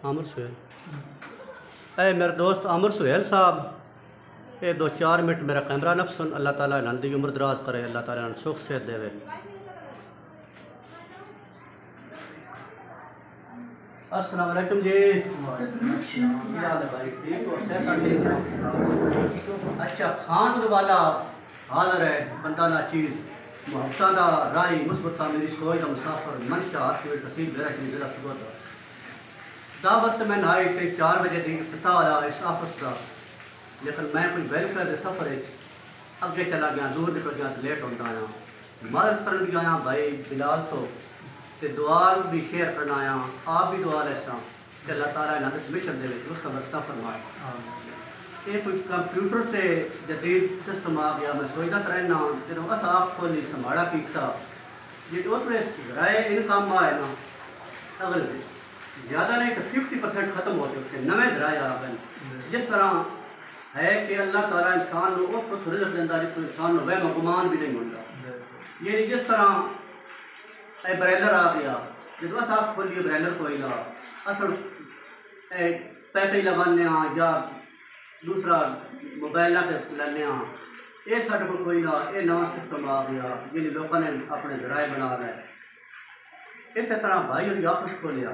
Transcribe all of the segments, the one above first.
आमिर सुहेल। ए मेरे दोस्त आमिर सुहेल साहब, ये 2-4 मिनट मेरा कैमरा न सुन। अल्लाह ताला इन्हां दी उम्र दराज करे, अल्लाह ताला इन्हां सुख सेहत देवे। अस्सलाम वालेकुम जी। क्या हाल है भाई? ठीक हो? सेहत ठीक है? अच्छा, खान वाला हाज़र है, बंदा ना चीज़ मुहब्बता दा राही मुस्बता मेरी सोच दा मुसाफिर मनशा आपकी तस्वीर मेरा चीज़ मेरा सुबह दा दावत में नाई ते 4 बजे दी इफ्तिताह होया इस ऑफिस का, लेकिन मैं कोई वेलफेयर के सफ़र अगे चला गया, दूर निकल गया तो लेट होता आया। मदद कर भी आया भाई बिलाल तो दुआ भी शेयर करना आया। आप भी दुआ ऐसा कि अल्लाह ताला इन्हां मिशन दे उसका बरता फरमाए। ये कोई कंप्यूटर से जदीद सिस्टम आ गया, मैं सोचता तो रहना जो अस आप को नहीं संभाला पीता जी उसमें राय इनकम आए ना, अगर ज़्यादा नहीं तो 50% ख़त्म हो चुके नवे दराए आ गए। जिस तरह है कि अल्लाह ताला इंसान को उस रिज़्क़ देता जिस इंसान को वहम गुमान भी नहीं होता। ये जिस तरह ब्रैलर आ गया, जो अस आप खोलिए ब्रैलर कोई ला असल पैसे लगाने या दूसरा मोबाइल से लेने ये साढ़े को कोई ना ये नवा सिस्टम आ गया जिन लोगों ने अपने जराए बना रहे। इस तरह भाई और ऑफिस खोलिया,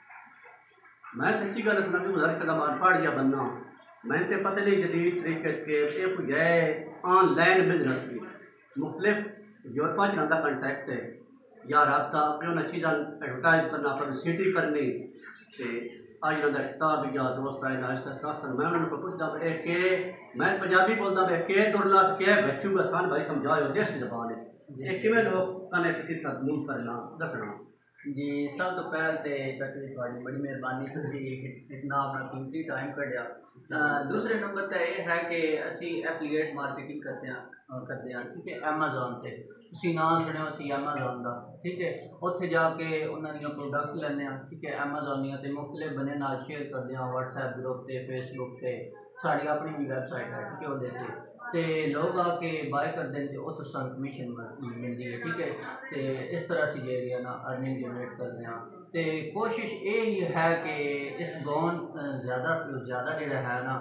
मैं सच्ची गल सुना गुजारिश करता मान पढ़ गया बनना मैंने तो पता नहीं जदीद तरीके के गए ऑनलाइन बिजनेस की मुख्तलिफ यूरोपा का कंटैक्ट है या रबता अपने उन्हें चीज़ा एडवर्टाइज करना पब्लिसिटी करनी तो आज उन्होंने किताब या दोस्त आए मैं उन्होंने पूछता कि मैं पंजाबी बोलता मैं के दुरला के बच्चूगा सान भाई समझाओ जिस जबान है किमें लोग कने किसी तरह मूव करना दसना जी। सब तो पहल तो चाची थोड़ी बड़ी मेहरबानी इतना अपना कीमती टाइम कढ़िया। दूसरे नंबर तो यह है कि असी एफिलिएट मार्केटिंग करते हैं ठीक है अमेजोन से तुम नाम सुनियो असी अमेजोन का ठीक है उत्थे जाके उन्होंने प्रोडक्ट लेने ठीक है अमेजोन तो मुख्तलिफ बने नाल शेयर करते हैं व्हाट्सएप ग्रुप से फेसबुक से साड़ी अपनी भी वैबसाइट है ठीक है वो देते तो लोग आके बाय करते हैं तो उस कमीशन मिलती है ठीक है। तो इस तरह से जी ना अर्निंग जनरेट करते हैं। तो कोशिश यही है कि इस गौन ज़्यादा जो है ना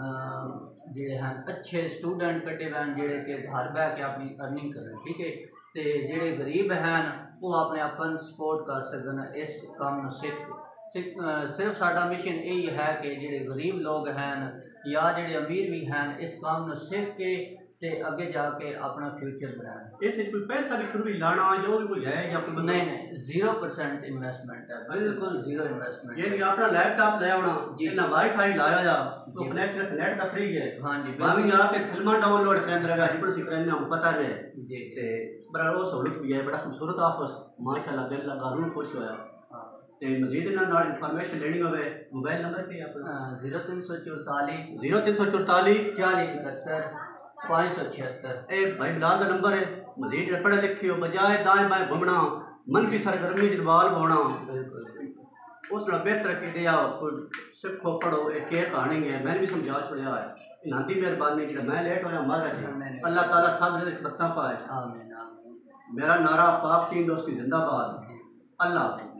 जो हैं अच्छे स्टूडेंट कटे हुए हैं जोड़े कि घर बह के अपनी अर्निंग करें ठीक है। तो जोड़े गरीब हैं वो अपने अपन सपोर्ट कर सकन इस काम सिर्फ साडा मिशन यही है कि जोड़े गरीब लोग हैं या जोड़े अमीर भी हैं इस काम को सीख के ते आगे जाके अपना फ्यूचर बनाए। इस कोई पैसा भी शुरू लाना जो भी कोई है या कोई नहीं 0% इन्वेस्टमेंट है, बिल्कुल 0 इन्वेस्टमेंट। ये नहीं अपना लैपटॉप ले आना ना वाईफाई लाया जा तो कनेक्ट नेट दा फ्री है। हां जी भाभी आके फिल्मां डाउनलोड करन रहा जिपर सी करन हमको पता है जी। ते बड़ा वो सहूलत भी है, बड़ा खूबसूरत ऑफिस माशाल्लाह दिल लगा रूह खुश होया। ते मजीद ना इन्फॉर्मेशन लेनी होवे मोबाइल नंबर पे अपना 0344 4071 576। ए भाई बिलाल का नंबर है। मजीद पढ़े लिखे हो बजाय दाएं बाएं घूमना मनफी सरगर्मी जवाल होना उस बेहतर कि दिया सिखो पढ़ो एक कहानी है मैंने भी समझा छोड़ा है इन्हां दी मेहरबानी जो मैं लेट होया मर अल्लाह ताला सब बत्ता पाए। मेरा नारा पाक चीन दोस्ती जिंदाबाद। अल्लाह